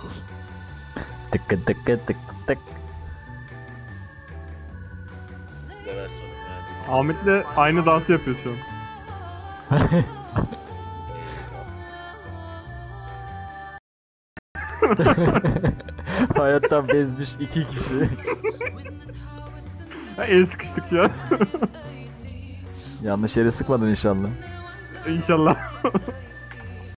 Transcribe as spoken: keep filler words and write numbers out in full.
Tıkı tıkı tık tık. Bir de versiyonum yani. Ahmet'le aynı dansı yapıyor şu an. Hayattan bezmiş iki kişi. Ha, el sıkıştık ya. Yanlış yere sıkmadın inşallah. İnşallah.